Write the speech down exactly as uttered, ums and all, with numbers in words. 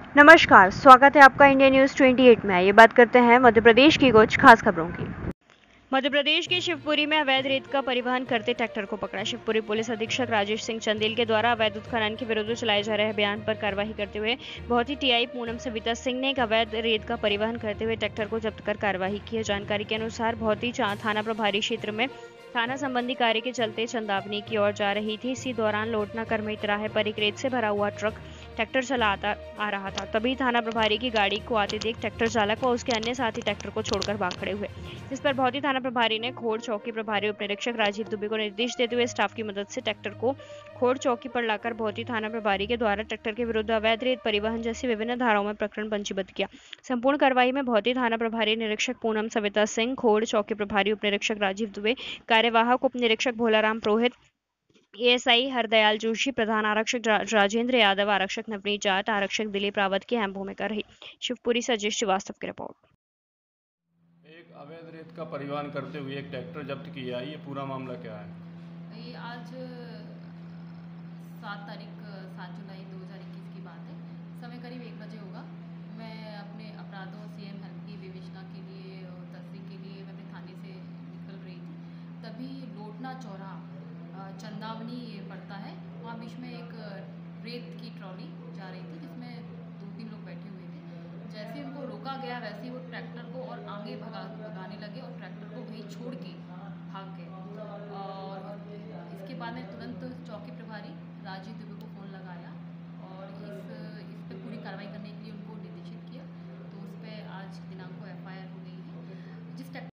नमस्कार, स्वागत है आपका इंडिया न्यूज अट्ठाईस में। ये बात करते हैं मध्य प्रदेश की कुछ खास खबरों की। मध्य प्रदेश के शिवपुरी में अवैध रेत का परिवहन करते ट्रैक्टर को पकड़ा। शिवपुरी पुलिस अधीक्षक राजेश सिंह चंदेल के द्वारा अवैध उत्खनन के विरुद्ध चलाए जा रहे अभियान पर कार्रवाई करते हुए बहुत ही टीआई पूनम सविता सिंह ने एक अवैध रेत का परिवहन करते हुए ट्रैक्टर को जब्त कर कार्रवाई की है। जानकारी के अनुसार बहुत ही थाना प्रभारी क्षेत्र में थाना संबंधी कार्य के चलते चंदावनी की ओर जा रही थी। इसी दौरान लोटना करमई तिराहे पर एक रेत से भरा हुआ ट्रक ट्रैक्टर चलाता आ रहा था। तभी थाना प्रभारी की गाड़ी को आते देख ट्रैक्टर चालक व उसके अन्य साथी ट्रैक्टर को छोड़कर भाग खड़े हुए, जिस पर बहुत ही थाना प्रभारी ने खोड़ चौकी प्रभारी उप निरीक्षक राजीव दुबे को निर्देश देते हुए स्टाफ की मदद से ट्रैक्टर को खोड़ चौकी पर लाकर बहुत ही थाना प्रभारी के द्वारा ट्रैक्टर के विरुद्ध अवैध रेत परिवहन जैसी विभिन्न धाराओं में प्रकरण पंजीबद्ध किया। संपूर्ण कार्रवाई में बहुत ही थाना प्रभारी निरीक्षक पूनम सविता सिंह, खोड़ चौकी प्रभारी उप निरीक्षक राजीव दुबे, कार्यवाहक उप निरीक्षक भोलाराम पुरोहित, एएसआई हरदयाल जोशी, प्रधान आरक्षक राजेंद्र यादव, आरक्षक नवनीत जाट, आरक्षक दिलीप रावत की अहम भूमिका रही। शिवपुरी से अजय श्रीवास्तव की रिपोर्ट। एक अवैध रेत का परिवहन करते हुए एक ट्रैक्टर जब्त किया है, ये पूरा मामला क्या है? ये आज सात तारीख सात जुलाई दो हज़ार इक्कीस की बात है। समय करीब एक बजे होगा। मैं अपने अपराधों सीएम हेल्प की विवेचना के लिए और तस्दीक के लिए मैं अपने थाने से निकल रही थी। तभी लोटना चौराहा चंदावनी पड़ता है, वहाँ बीच में एक रेत की ट्रॉली जा रही थी जिसमें दो तीन लोग बैठे हुए थे। जैसे ही उनको रोका गया वैसे ही वो ट्रैक्टर को और आगे भगा भगाने लगे और ट्रैक्टर को वहीं छोड़ के भाग गए। और इसके बाद में तुरंत चौकी प्रभारी राजीव